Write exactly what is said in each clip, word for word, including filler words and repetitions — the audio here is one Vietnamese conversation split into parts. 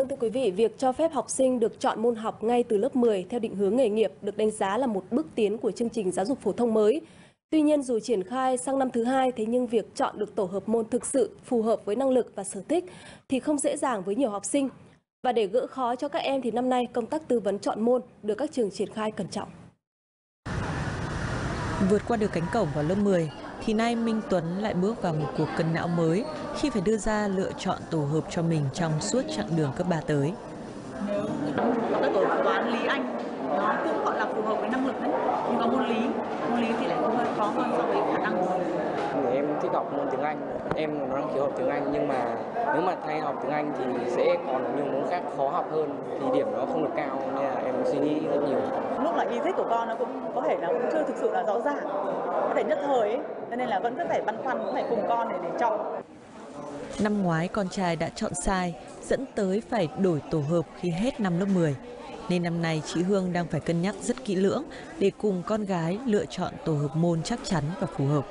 Vâng, thưa quý vị, việc cho phép học sinh được chọn môn học ngay từ lớp mười theo định hướng nghề nghiệp được đánh giá là một bước tiến của chương trình giáo dục phổ thông mới. Tuy nhiên, dù triển khai sang năm thứ hai, thế nhưng việc chọn được tổ hợp môn thực sự phù hợp với năng lực và sở thích thì không dễ dàng với nhiều học sinh. Và để gỡ khó cho các em thì năm nay công tác tư vấn chọn môn được các trường triển khai cẩn trọng. Vượt qua được cánh cổng vào lớp mười, thì nay Minh Tuấn lại bước vào một cuộc cân não mới khi phải đưa ra lựa chọn tổ hợp cho mình trong suốt chặng đường cấp ba tới. Các tổ hợp toán, lý, Anh nó cũng gọi là phù hợp với năng lực đấy, nhưng có môn lý, môn lý thì lại hơi khó hơn so với khả năng. Người em thích học môn tiếng Anh, em nó đăng ký học tiếng Anh, nhưng mà nếu mà thay học tiếng Anh thì sẽ còn nhiều môn khác khó học hơn, thì điểm nó không được cao, nên là em suy nghĩ rất nhiều. Lúc là ý thích của con nó cũng có thể là cũng chưa thực sự là rõ ràng, có thể nhất thời ấy, cho nên là vẫn cứ phải băn khoăn, cũng phải cùng con để để chọn. Năm ngoái con trai đã chọn sai, dẫn tới phải đổi tổ hợp khi hết năm lớp mười. Nên năm nay chị Hương đang phải cân nhắc rất kỹ lưỡng để cùng con gái lựa chọn tổ hợp môn chắc chắn và phù hợp.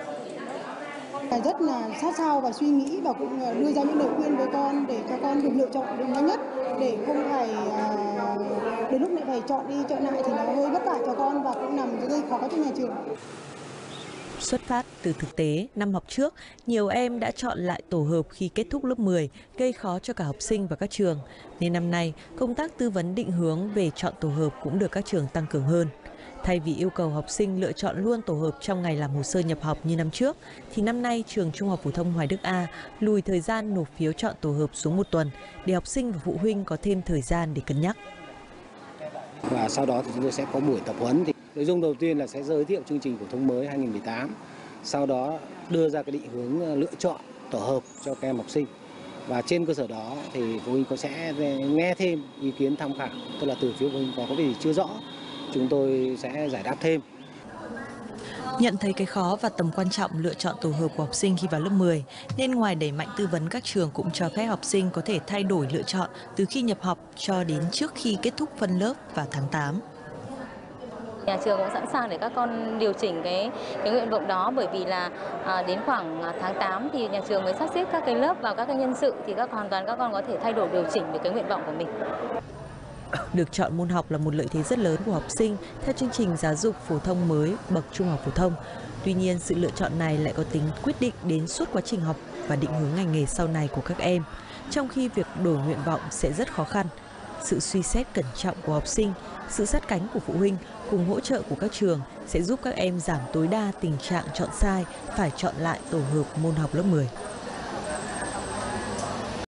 Rất là sát sao và suy nghĩ và cũng đưa ra những lời khuyên với con để cho con được lựa chọn được nhanh nhất, để không phải đến lúc lại phải chọn đi chọn lại thì nó hơi vất vả cho con và cũng làm gây khó cho nhà trường. Xuất phát từ thực tế, năm học trước, nhiều em đã chọn lại tổ hợp khi kết thúc lớp mười, gây khó cho cả học sinh và các trường. Nên năm nay, công tác tư vấn định hướng về chọn tổ hợp cũng được các trường tăng cường hơn. Thay vì yêu cầu học sinh lựa chọn luôn tổ hợp trong ngày làm hồ sơ nhập học như năm trước, thì năm nay trường Trung học phổ thông Hoài Đức A lùi thời gian nộp phiếu chọn tổ hợp xuống một tuần để học sinh và phụ huynh có thêm thời gian để cân nhắc. Và sau đó thì chúng tôi sẽ có buổi tập huấn. Thì nội dung đầu tiên là sẽ giới thiệu chương trình phổ thông mới hai nghìn không trăm mười tám, sau đó đưa ra cái định hướng lựa chọn tổ hợp cho các em học sinh. Và trên cơ sở đó thì phụ huynh có sẽ nghe thêm ý kiến tham khảo, tức là từ phía phụ huynh có cái gì chưa rõ, chúng tôi sẽ giải đáp thêm. Nhận thấy cái khó và tầm quan trọng lựa chọn tổ hợp của học sinh khi vào lớp mười, nên ngoài đẩy mạnh tư vấn, các trường cũng cho phép học sinh có thể thay đổi lựa chọn từ khi nhập học cho đến trước khi kết thúc phân lớp vào tháng tám. Nhà trường cũng sẵn sàng để các con điều chỉnh cái cái nguyện vọng đó, bởi vì là à, đến khoảng tháng tám thì nhà trường mới sắp xếp các cái lớp vào các cái nhân sự, thì các hoàn toàn các con có thể thay đổi điều chỉnh được cái nguyện vọng của mình. Được chọn môn học là một lợi thế rất lớn của học sinh theo chương trình giáo dục phổ thông mới bậc trung học phổ thông. Tuy nhiên, sự lựa chọn này lại có tính quyết định đến suốt quá trình học và định hướng ngành nghề sau này của các em, trong khi việc đổi nguyện vọng sẽ rất khó khăn. Sự suy xét cẩn trọng của học sinh, sự sát cánh của phụ huynh cùng hỗ trợ của các trường sẽ giúp các em giảm tối đa tình trạng chọn sai, phải chọn lại tổ hợp môn học lớp mười.